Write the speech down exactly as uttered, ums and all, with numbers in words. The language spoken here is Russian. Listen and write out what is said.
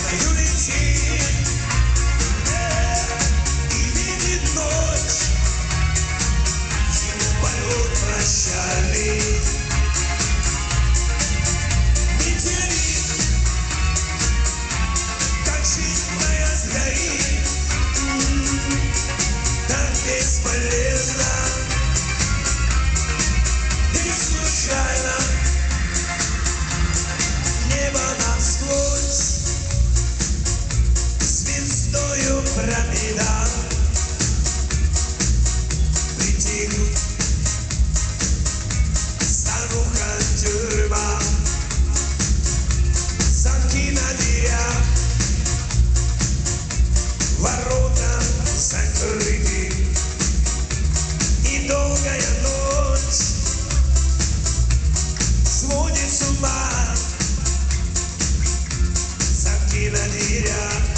краю летит и видит ночь, его полет прощальный. Метеорит, как жизнь моя сгорит, так бесполезно и случайно. Небо насквозь звездою пропитан. Притихнут старуха тюрьма, замки на дверях, ворота закрыты, и долгая ночь сводит с ума. Замки на дверях,